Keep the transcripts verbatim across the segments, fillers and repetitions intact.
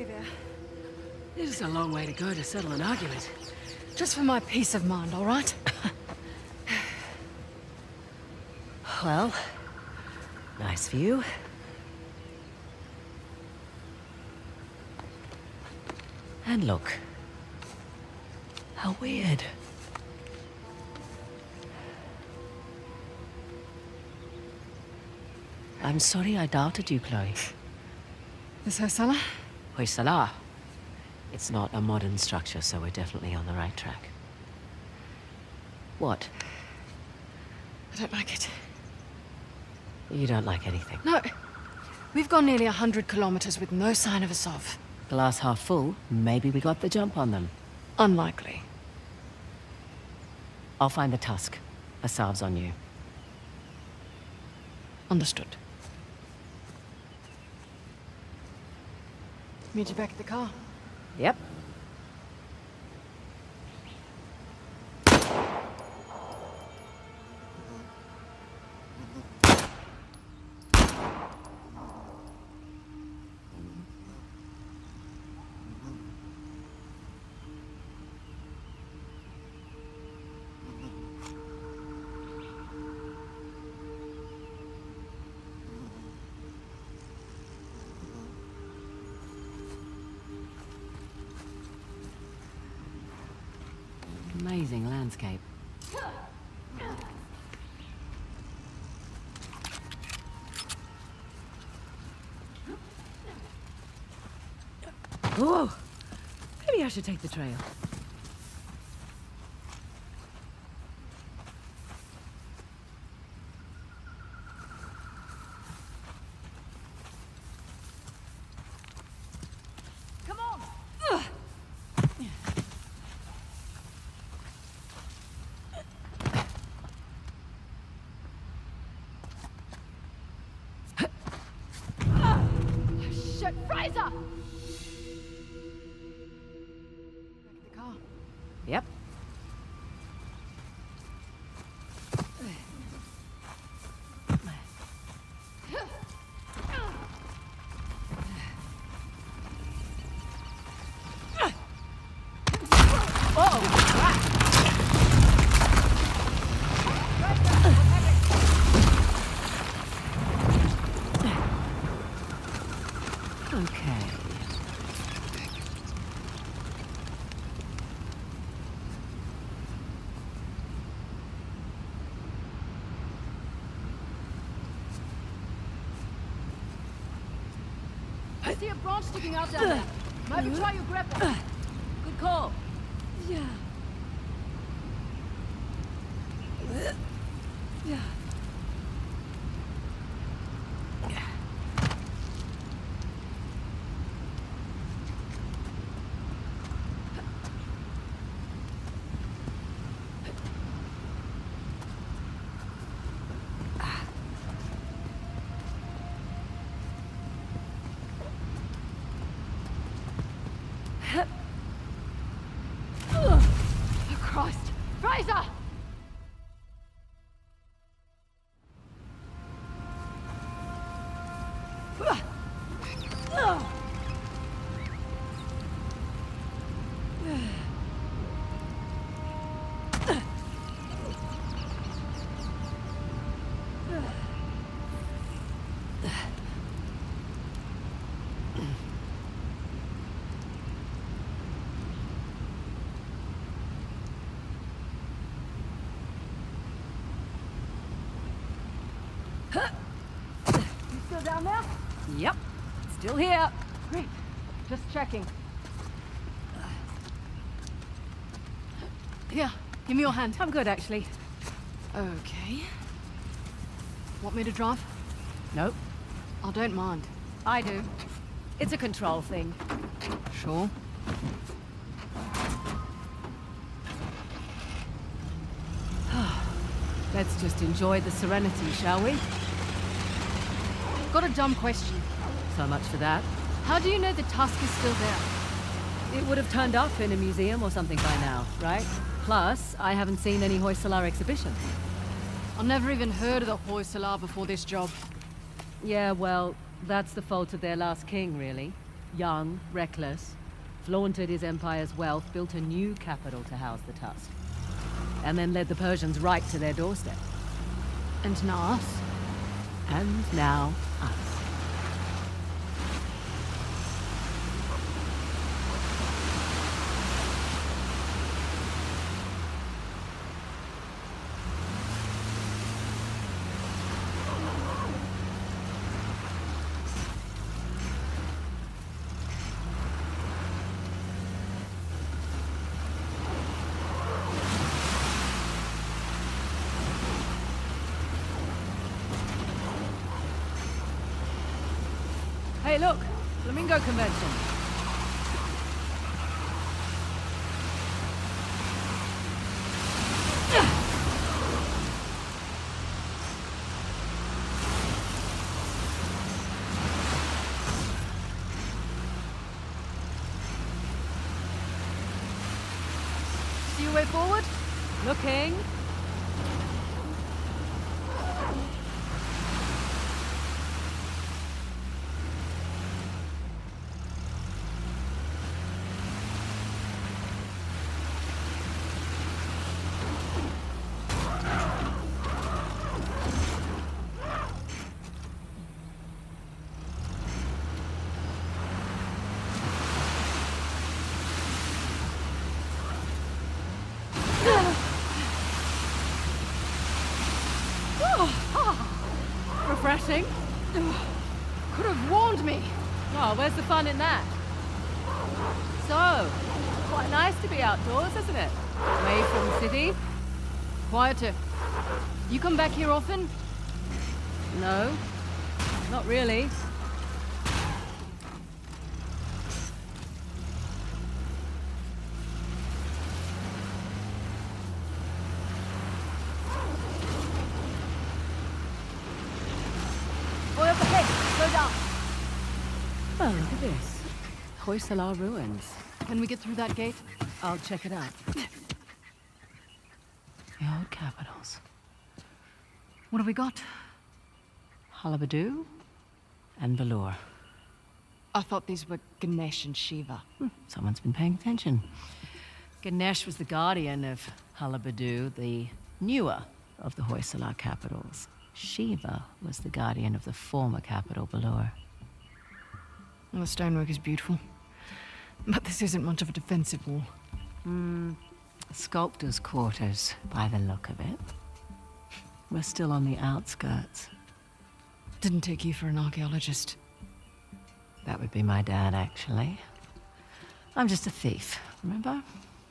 nearly there. This is a long way to go to settle an argument. Just for my peace of mind, all right? Well, nice view. And look. How weird. I'm sorry I doubted you, Chloe. This Hoysala? Hoysala. It's not a modern structure, so we're definitely on the right track. What? I don't like it. You don't like anything. No. We've gone nearly a hundred kilometers with no sign of a Sov. Glass half full, maybe we got the jump on them. Unlikely. I'll find the tusk. A salve's on you. Understood. Meet you back at the car. Yep. Amazing landscape. Whoa! Maybe I should take the trail. Come on! Ugh. Fraser! Back at the car. Yep. Okay. I see a branch sticking out down there. Maybe try your grapple. Good call. Yeah. Yeah. Oh, Christ! Fraser! You still down there? Yep. Still here. Great. Just checking. Here, give me your hand. I'm good, actually. Okay. Want me to drive? Nope. I don't mind. I do. It's a control thing. Sure. Let's just enjoy the serenity, shall we? Got a dumb question. So much for that. How do you know the tusk is still there? It would have turned up in a museum or something by now, right? Plus, I haven't seen any Hoysala exhibitions. I've never even heard of the Hoysala before this job. Yeah, well, that's the fault of their last king, really. young, reckless, flaunted his empire's wealth, built a new capital to house the Tusk, and then led the Persians right to their doorstep. And now us. And now us. Hey, look! Flamingo Convention. See your way forward? Looking. Refreshing. Could have warned me. Oh, where's the fun in that? So, quite nice to be outdoors, isn't it? Away from the city. Quieter. You come back here often? No, not really. Boy up ahead. Slow down. Oh, look at this. Hoysala ruins. When we get through that gate, I'll check it out. The old capitals. what have we got? Halabadu and Balor. I thought these were Ganesh and Shiva. Hmm, someone's been paying attention. Ganesh was the guardian of Halabadu, the newer of the Hoysala capitals. Shiva was the guardian of the former capital, Balor. Well, the stonework is beautiful. But this isn't much of a defensive wall. Hmm. Sculptor's quarters, by the look of it. We're still on the outskirts. Didn't take you for an archaeologist. That would be my dad, actually. I'm just a thief, remember?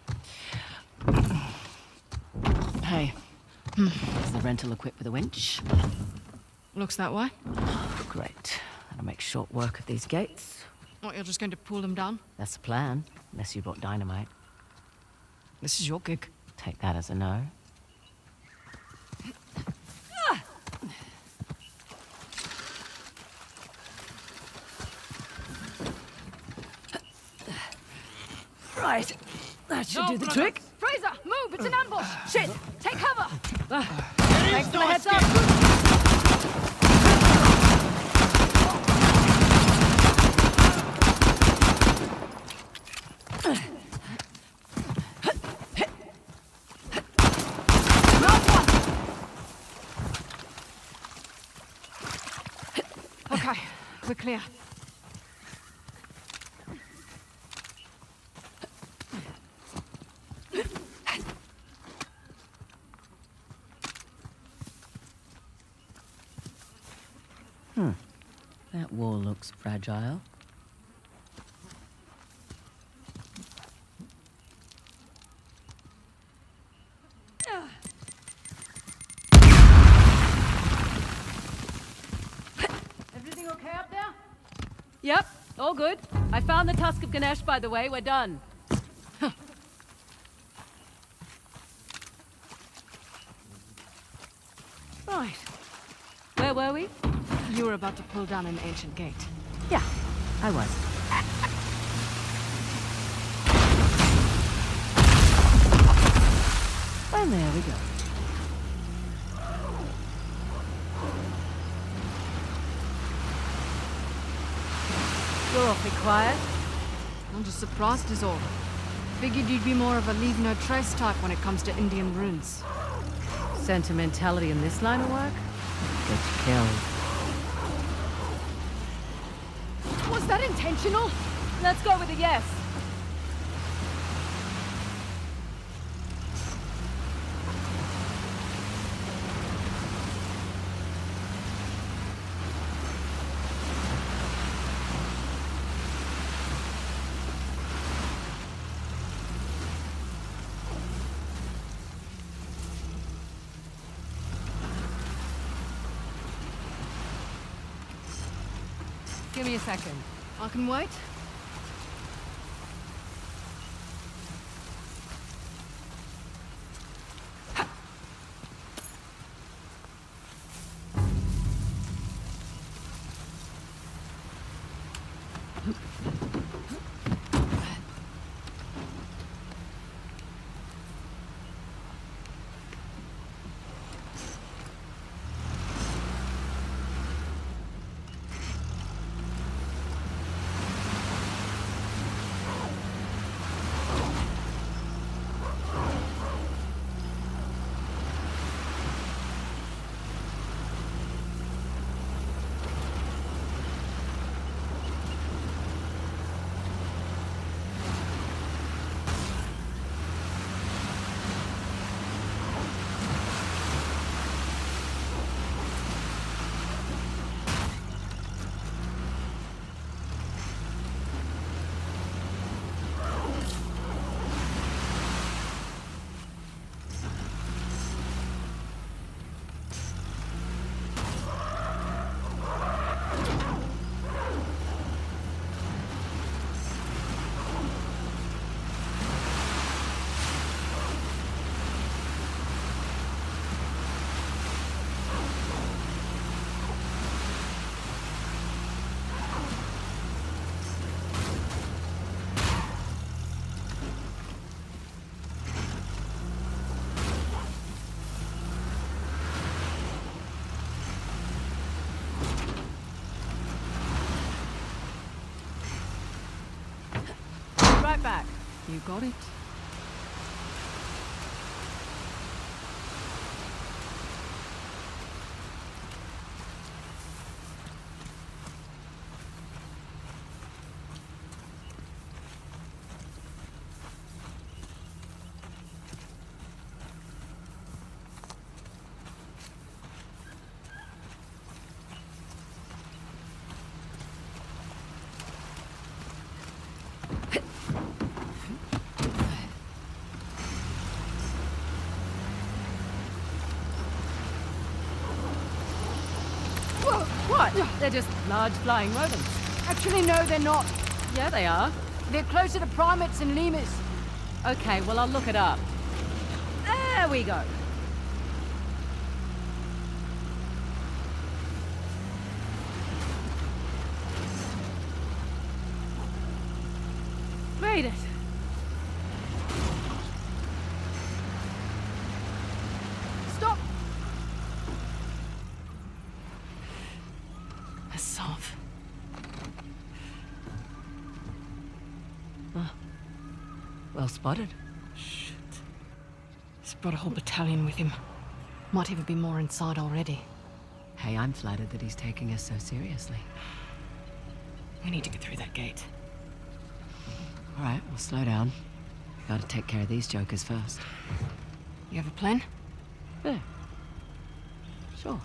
Hey, is the rental equipped with a winch? Looks that way. Great. That'll make short work of these gates. What, you're just going to pull them down? That's the plan, unless you brought dynamite. This is your gig. Take that as a no. Right. That should do the trick. Fraser, move! It's an ambush! Shit! Take cover! Thanks for the heads up. Okay, we're clear. Hmm. That wall looks fragile. Everything okay up there? Yep, all good. I found the Tusk of Ganesh, by the way. We're done. Right. Where were we? You were about to pull down an ancient gate. Yeah, I was. And there we go. You're awfully quiet. I'm just surprised is all. Figured you'd be more of a leave no trace type when it comes to Indian runes. Sentimentality in this line of work? Gets killed. Was that intentional? Let's go with a yes. Give me a second. I can wait. Right back. You got it. What? They're just large flying rodents. Actually, no, they're not. Yeah, they are. They're closer to primates and lemurs. Okay, well, I'll look it up. There we go. Made it. Stop! A sov. Oh. Well spotted. Shit. He's brought a whole battalion with him. Might even be more inside already. Hey, I'm flattered that he's taking us so seriously. We need to get through that gate. All right, we'll slow down. Gotta take care of these jokers first. You have a plan? Yeah. Sure.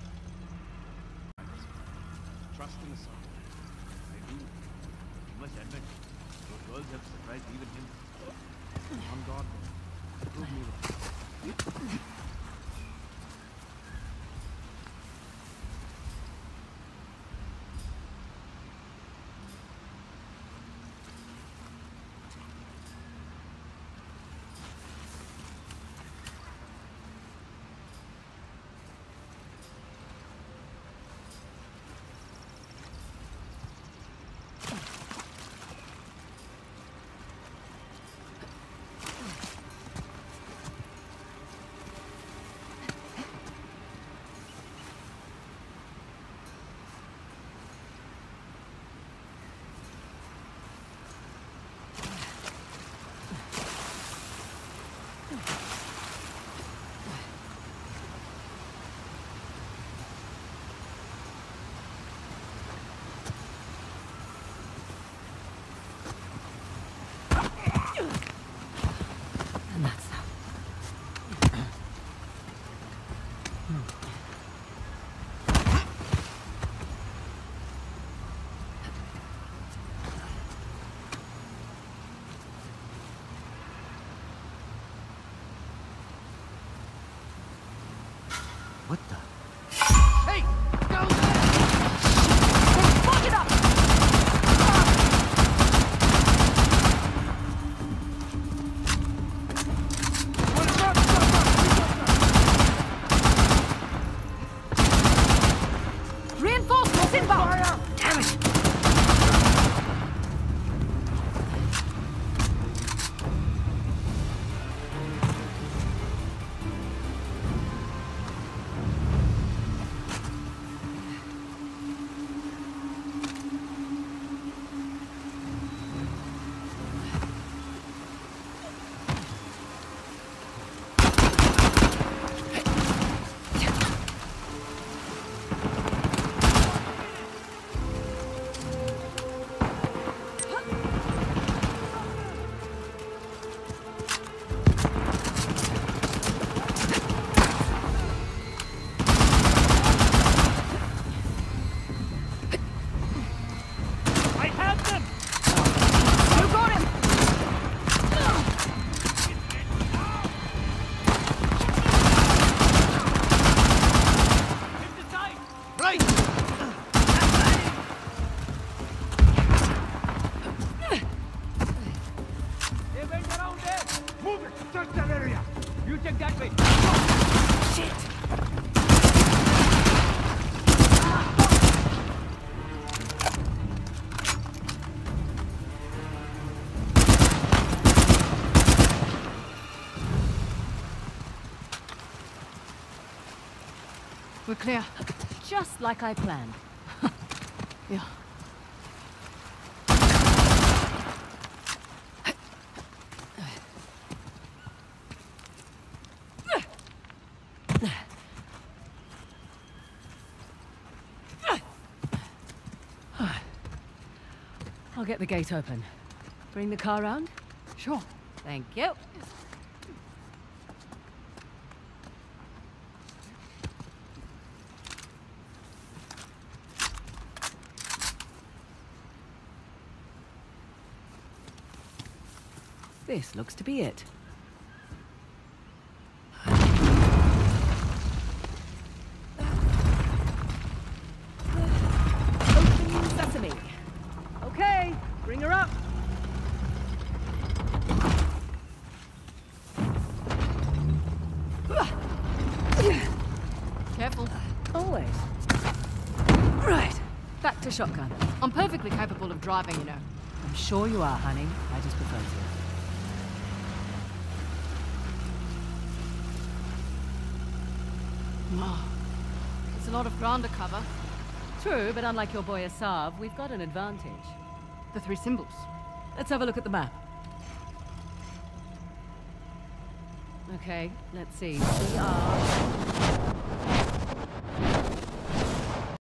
Trust in the sun. I do. You must admit, those girls have surprised even him. On God, prove me wrong. You check that way. Shit! We're clear. Just like I planned. Yeah. I'll get the gate open. Bring the car round? Sure. Thank you. This looks to be it. Open sesame. Okay, bring her up. Careful. Always. Right, back to shotgun. I'm perfectly capable of driving, you know. I'm sure you are, honey. I just prefer to. Wow. There's a lot of ground to cover. True, but unlike your boy Asav, we've got an advantage. The three symbols. Let's have a look at the map. Okay, let's see. We are